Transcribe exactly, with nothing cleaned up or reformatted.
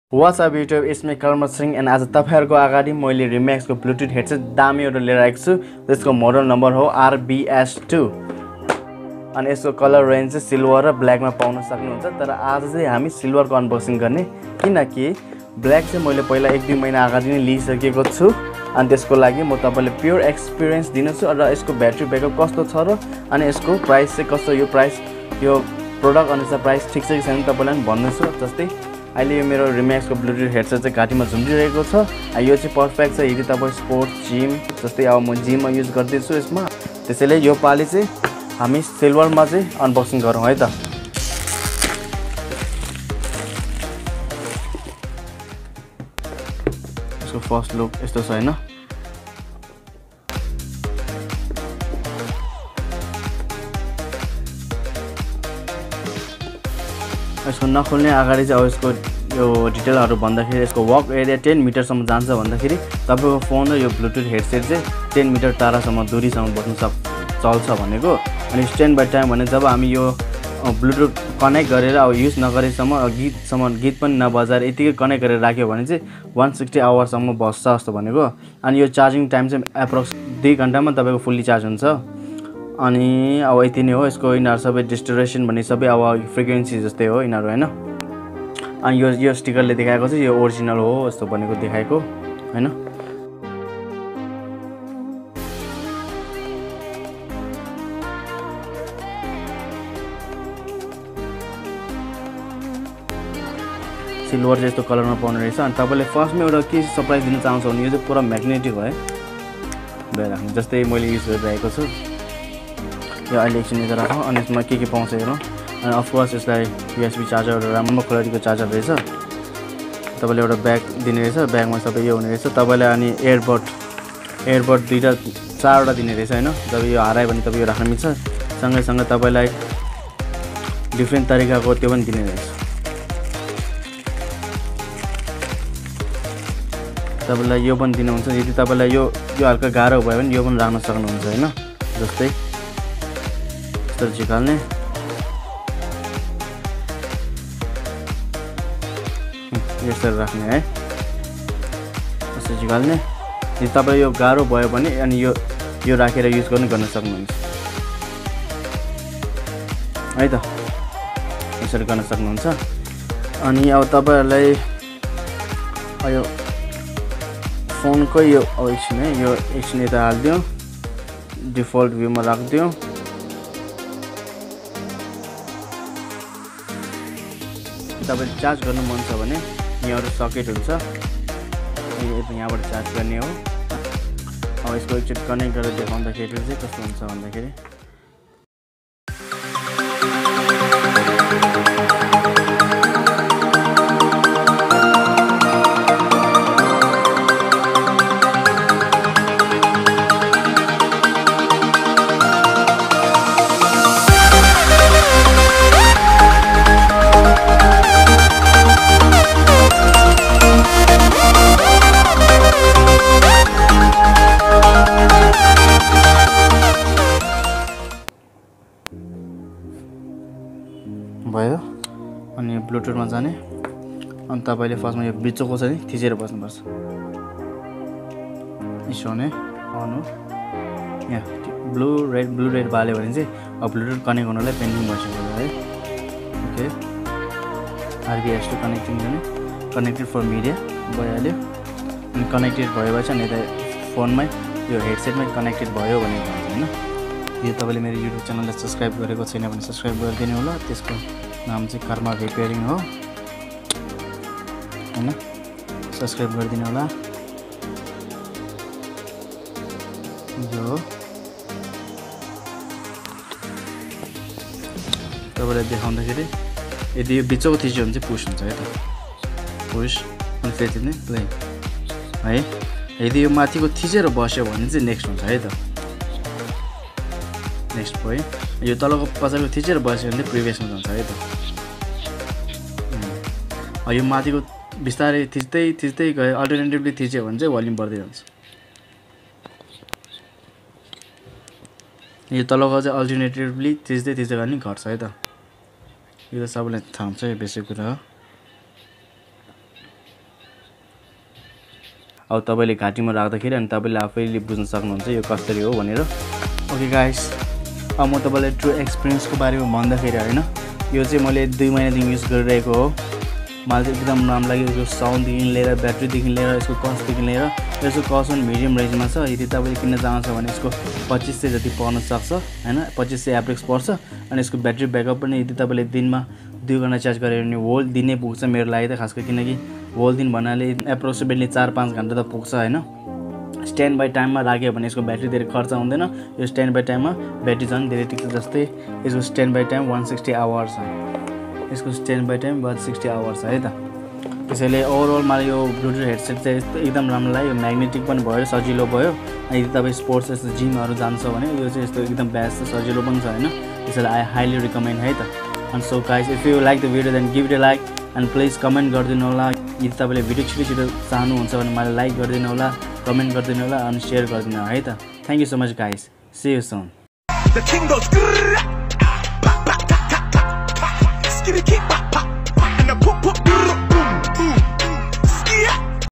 What's up YouTube, it's me Karma Singh and आज तपाईहरुको अगाडि मैले Remax को ब्लुटुथ हेडसेट दामी एउटा लिएर आएको छु। त्यसको मोडल नम्बर हो R B S two अनि यसको कलर रेन्ज चाहिँ सिल्भर र ब्ल्याक मा पाउन सक्नुहुन्छ। तर आज चाहिँ हामी सिल्भर को अनबक्सिङ गर्ने, किनकि ब्ल्याक चाहिँ मैले पहिला एक दुई महिना अगाडि नै लिइसकेको छु अनि त्यसको लागि म तपाईलाई प्योर एक्सपिरियन्स दिन्छु र यसको ब्याट्री ब्याकअप कस्तो छ र अनि यसको प्राइस चाहिँ कस्तो, यो प्राइस यो प्रोडक्ट अनुसार प्राइस ठीक छ कि छैन तपाईलाई भन्नेछु। जस्तै अहिले यो मेरो Remax को ब्लुटुथ हेडसेट चाहिँ घाँटीमा झुन्डिरहेको छ। यो चाहिँ पर्फेक्ट छ यदि तपाईँ स्पोर्ट्स जिम, जस्तै अब म जिममा युज गर्दैछु यसमा, त्यसैले यो पालि चाहिँ हामी सिल्भरमा चाहिँ अनबक्सिङ गरौँ है त। यसको फर्स्ट लुक यस्तो छ हैन। यसको नखोल्ने अगाडि चाहिँ अब यसको यो डिटेलहरु भन्दाखेरि यसको वर्क एरिया टेन मिटर सम्म जान्छ भन्दाखेरि तपाईको फोन र यो ब्लुटुथ हेडसेट चाहिँ टेन मिटर टाढासम्म दूरीसम्म बस्न सक्छ चल्छ भनेको। अनि स्ट्यान्ड बाइ टाइम भने जब हामी यो ब्लुटुथ कनेक्ट गरेर अब युज नगरेसम्म गीतसम्म गीत पनि नबजाएर यतिकै कनेक्ट गरेर राख्यो भने चाहिँ one sixty आवरसम्म बस्छ जस्तो भनेको। अनि यो चार्जिङ टाइम चाहिँ एप्रोक्स दुई घण्टामा तपाईको फुल्ली चार्ज हुन्छ। अनि अब यति नै हो। यसको यिनीहरु सबै डिस्टोरेसन भन्ने सबै अब फ्रिक्वेन्सी जस्तै हो यिनीहरु हैन। अनि यो यो स्टिकरले देखाएको चाहिँ यो ओरिजिनल हो जस्तो भनेको देखाएको हैन। सिल्भर चाहिँ यस्तो कलरमा पाउने रहेछ। अनि तपाईले फर्स्टमा एउटा के सरप्राइज दिन चाहन्छु भने यो चाहिँ पुरा म्याग्नेटिक हो है, भइराख्नु जस्तै मैले युज गरिरहेको छु। यो अहिले एकछिन यता राखौँ अनि यसमा के के पाउँछ हेरौँ। अनि अफकोर्स यसलाई यूएसबी चार्जर एउटा राम्रो क्वालिटीको चार्जर रहेछ। तपाईले एउटा ब्याग दिने रहेछ, ब्यागमा सबै यो हुने रहेछ तपाईलाई। अनि एयरबड एयरबड दुईटा चारवटा दिने रहेछ हैन। जब यो हरायो भने तपाईँ यो राख्न मिल्छ। सँगै सँगै तपाईलाई डिफ्रेन्ट तरिकाको त्यो पनि दिने रहेछ। तपाईलाई यो पनि दिनुहुन्छ यदि तपाईलाई यो यो हल्का गाह्रो भयो भने यो पनि राख्न सक्नुहुन्छ हैन। जस्तै यसरी झिकाल्ने, यसरी राख्ने है, यसरी झिकाल्ने। यदि तपाईलाई यो गाह्रो भयो भने अनि यो यो राखेर युज गर्न गर्न सक्नुहुन्छ है त, यसरी गर्न सक्नुहुन्छ। अनि अब तपाईहरुलाई यो फोनको यो अब एकछिन है, यो एकछिन यता हाल्दियो, डिफल्ट भ्यूमा राख्दियो। तपाईले चार्ज गर्नु मन छ भने यहाँ सकेट हुन्छ, यहाँबाट चार्ज गर्ने हो। अब यसको एकचोटि कनेक्ट गरेर देखाउँदाखेरि चाहिँ कस्तो हुन्छ भन्दाखेरि भयो। अनि ब्लुटुथमा जाने, अनि तपाईले फर्स्टमा यो बिचको छ नि थिचेर बस्नुपर्छ। यसो ने अन हो, यहाँ ब्लू रेड ब्लू रेड बाल्यो भने चाहिँ अब ब्लुटुथ कनेक्ट हुनलाई पेन्डिङ भइसक्यो है। Okay, R B S two connecting गर्ने, कनेक्टेड फर मिडिया भइहाल्यो। अनि कनेक्टेड भएपछि अनि यता फोनमै यो हेडसेटमै कनेक्टेड भयो भने भन्छ हैन। यो तपाईले मेरो युट्युब च्यानललाई सब्स्क्राइब गरेको छैन भने सब्स्क्राइब गरिदिनु होला। त्यसको नाम चाहिँ कर्मा रिपेयरिङ हो हैन, सब्स्क्राइब गरिदिनु होला। यो तपाईलाई देखाउँदाखेरि यदि यो बिचको थिच्यो भने चाहिँ पुश हुन्छ है त, पुश अनि फेरि नै प्ले है। यदि यो माथिको थिचेर बस्यो भने चाहिँ नेक्स्ट हुन्छ है त, नेक्स्ट भयो। यो तलको पछाडिको थिचेर बस्यो भने प्रिभियसमा जान्छ है त। यो माथिको बिस्तारै थिच्दै थिच्दै गयो, अल्टरनेटिभली थिच्यो भने चाहिँ भोल्युम बढ्दै जान्छ। यो तलको चाहिँ अल्टरनेटिभली थिच्दै थिच्दै गयो भने घट्छ है त। यो त सबैलाई थाहा हुन्छ, यो बेसिक कुरा हो। अनि तपाईले यो ब्लुटुथ कनेक्ट गर्नु भयो भने चाहिँ तपाईले यो ब्लुटुथ कनेक्ट गर्नु भयो भने चाहिँ तपाईले यो ब्लुटुथ अब तपाईले घाँटीमा राख्दाखेरि अनि तपाईले आफैले बुझ्न सक्नुहुन्छ यो कसरी हो भनेर। ओके गाइस, अब म तपाईलाई ट्रु एक्सपिरियन्सको बारेमा भन्दाखेरि हैन, यो चाहिँ मैले दुई महिनादेखि युज गरिरहेको हो। मलाई चाहिँ एकदम राम्रो लाग्यो। यो साउन्डदेखि लिएर ब्याट्रीदेखि लिएर यसको कस्टदेखि लिएर यसको कस्ट पनि मिडियम रेन्जमा छ। यदि तपाईले किन्न चाहनुहुन्छ भने यसको पच्चीस सय जति पर्न सक्छ हैन, पच्चीस सय एभरेज पर्छ। अनि यसको ब्याट्री ब्याकअप पनि यदि तपाईले दिनमा दुई घण्टा चार्ज गऱ्यो भने होल दिनै पुग्छ मेरो लागि त, खासकर किनकि होल दिन भन्नाले एप्रोक्सिमेटली चार पाँच घण्टा त पुग्छ हैन। स्ट्यान्ड बाई टाइममा राख्यो भने यसको ब्याट्री धेरै खर्च हुँदैन। यो स्ट्यान्ड बाई टाइममा ब्याट्री झन् धेरै टिक्छ। जस्तै यसको standby time one sixty hours छ, यसको standby time one sixty hours है त। त्यसैले ओभरअल मलाई यो ब्लुटुथ हेडसेट चाहिँ एकदम राम्रो लाग्यो। यो म्याग्नेटिक पनि भयो, सजिलो भयो। अनि यदि तपाईँ स्पोर्ट्स यस्तो जिमहरू जान्छ भने यो चाहिँ यस्तो एकदम बेस्ट सजिलो पनि छ हैन। त्यसैले आई हाइली रिकमेन्ड है त। And so guys, if you like the video then give it a like and please comment गरिदिनु होला। यदि तपाईले भिडियो छिटो छिटो चाहनुहुन्छ भने मलाई लाइक गरिदिनु होला, कमेन्ट गरिदिनु होला अनि शेयर गरिदिनु होला है त। Thank you so much guys, see you soon।